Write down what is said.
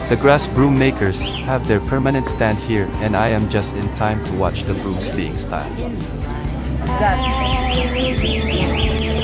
The grass broom makers have their permanent stand here, and I am just in time to watch the brooms being styled. That.